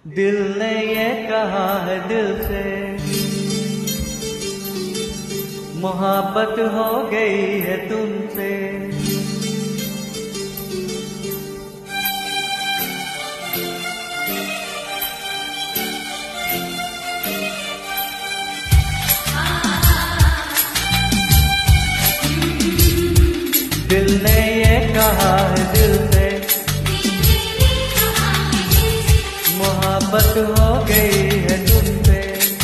दिल ने ये कहा है दिल से, मोहब्बत हो गई है तुमसे। दिल ने ये कहा है दिल से, मोहब्बत हो गई है तुमसे।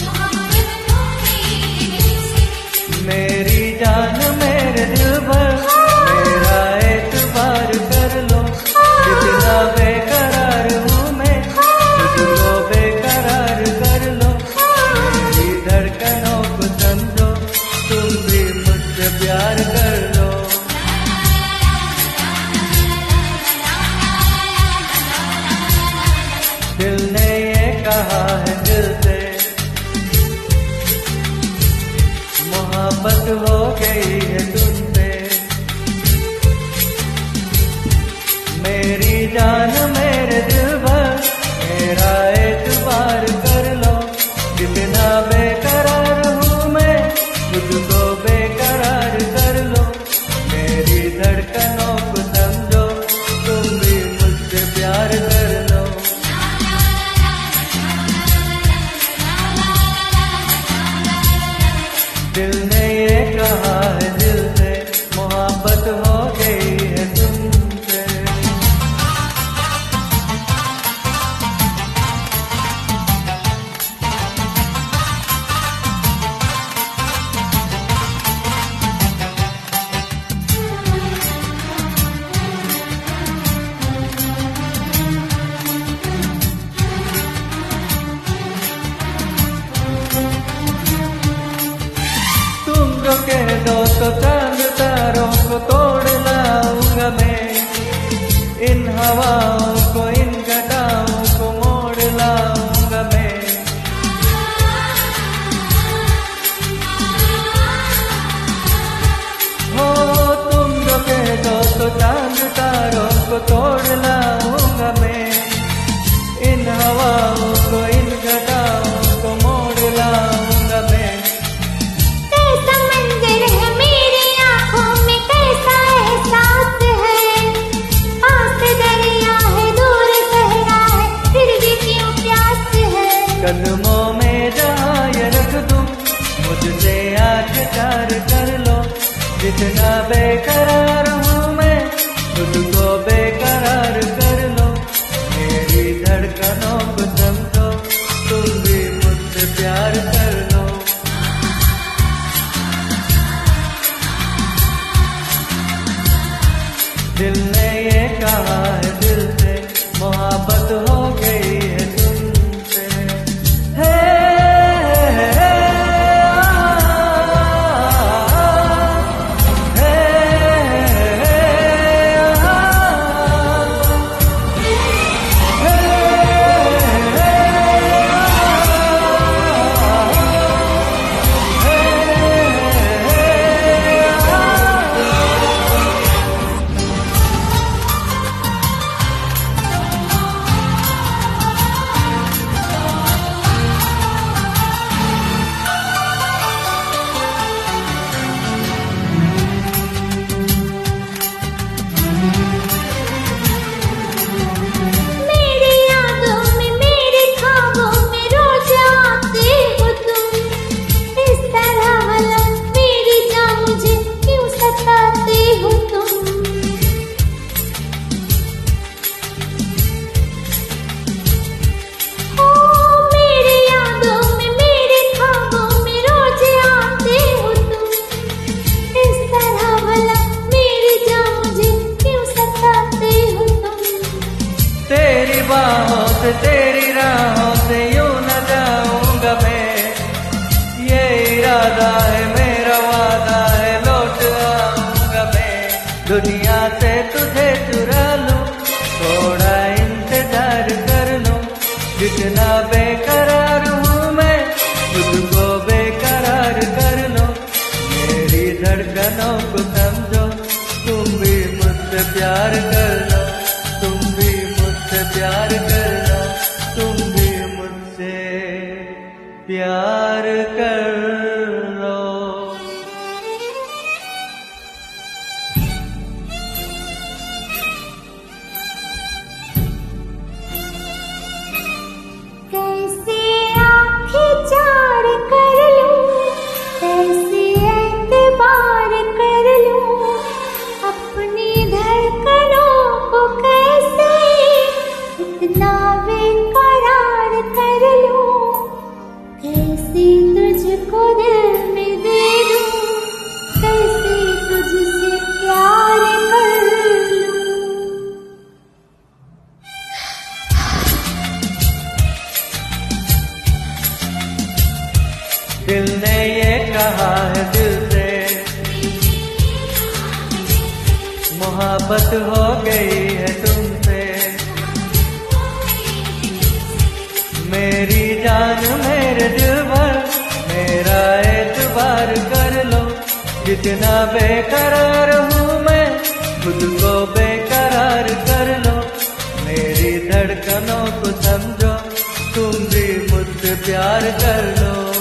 मेरी जान मेरे दिल भर, मेरा एतबार कर लो। इतना बेकरार हूँ मैं, तुझको बेकरार कर लो। मेरी धड़कनों को समझो, तुम भी मुझसे प्यार कर लो। दिल ने ये कहा है दिल से, मोहब्बत हो गई है तुमसे। मेरी जान मेरे दिल भर, मेरा एतबार कर लो। कितना बेकरार हूँ मैं, तुझको बेकरार कर लो। मेरी धड़कनों को समझो, तुम भी मुझसे प्यार कर लो। दिल ने ये कहा है दिल से, मोहब्बत हो गई है तुमसे। जो कह दो तो चांद तारों को तोड़ लाऊंगा मैं। इन हवाओं को, इन घटाओं को मोड़ लाऊंगा मैं। हो तुम जो कह दो तो चांद तारों को तोड़ लाऊंगा मैं। इन हवाओं को, इन घटाओं को मोड़ लाऊंगा मैं। कदमों में जहाँ ये रख दूं, मुझसे आज प्यार कर लो। जितना बेकरार हूँ मैं, तुझको बेकरार कर लो। मेरी धड़कनों को समझो, तुम भी मुझसे प्यार कर लो। दिल ने ये कहा है दिल से, मोहब्बत हो गई है तुमसे। तेरी बाहों से, तेरी राहों से यूं न जाऊंगा मैं। ये इरादा है मेरा, वादा है, लौट आऊंगा मैं। दुनिया से तुझे चुरा लूं, थोड़ा इंतजार कर लूं। जितना बेकरार हूँ मैं, तुझको बेकरार कर लो। मेरी धड़कनों को समझो, तुम भी मुझसे प्यार कर लो। तुम भी मुझसे प्यार कर लो, तुम भी प्यार कर लो। कैसे आँखें चार कर लूं, कैसे एतबार कर लूं, अपनी धड़कनों को कैसे इतना बेकरार कर लूं, कैसे तुझको दिल में दे दूं, कैसे तुझसे प्यार कर लूं। दिल ने ये कहा है दिल से, मोहब्बत हो गई है तुमसे। मेरी जान मेरे दिल भर, मेरा एतबार कर लो। जितना बेकरार हूँ मैं, खुद को बेकरार कर लो। मेरी धड़कनों को समझो, तुम भी मुझसे प्यार कर लो।